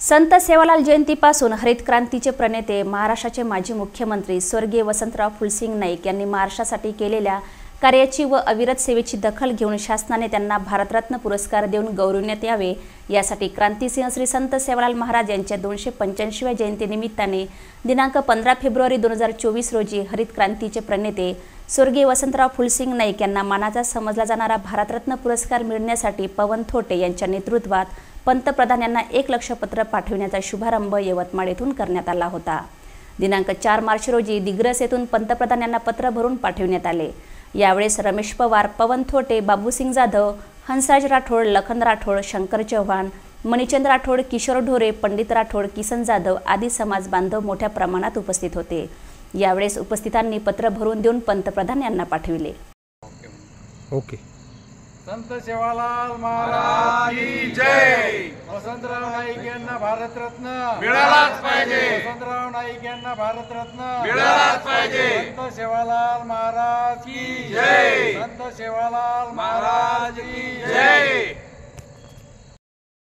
संत सेवालाल जयंतीपासून हरित क्रांतीचे प्रणेते महाराष्ट्राचे माजी मुख्यमंत्री स्वर्गीय वसंतराव फुलसिंग नाईक यांनी महाराष्ट्रासाठी केलेल्या कार्याची व अविरत सेवेची दखल घेऊन शासनाने त्यांना भारतरत्न पुरस्कार देऊन गौरविण्यात यावे यासाठी क्रांतिसिंह श्री संत सेवालाल महाराज यांच्या 285व्या जयंतीनिमित्ताने दिनांक 15 फेब्रुवारी 2024 रोजी हरित क्रांतीचे प्रणेते स्वर्गीय वसंतराव फुलसिंग नाईक यांना मानाचा समजला जाणारा भारतरत्न पुरस्कार मिळण्यासाठी पवन थोटे यांच्या नेतृत्वात पंतप्रधान यांना 1 लक्ष पत्र पाठविण्याचा शुभारंभ यवतमाळ येथून करण्यात आला होता। दिनांक 4 मार्च रोजी दिग्रस येथून पंतप्रधान यांना पत्र भरून पाठविण्यात आले। यावेळेस रमेश पवार, पवन थोटे, बाबूसिंग जाधव, हंसराज राठोड, लखन राठोड, शंकर चव्हाण, मणिचंद राठोड, किशोर ढोरे, पंडित राठोड, किसन जाधव आदी समाज बांधव मोठ्या प्रमाणात उपस्थित होते। यावेळेस उपस्थितांनी पत्र भरून देऊन पंतप्रधान यांना पाठविले। ओके। संत सेवालाल महाराज की जय। वसंतराव नाईक यांना भारतरत्न मिळालाच पाहिजे। वसंतराव नाईक यांना भारतरत्न मिळालाच पाहिजे। संत सेवालाल महाराज की जय। संत सेवालाल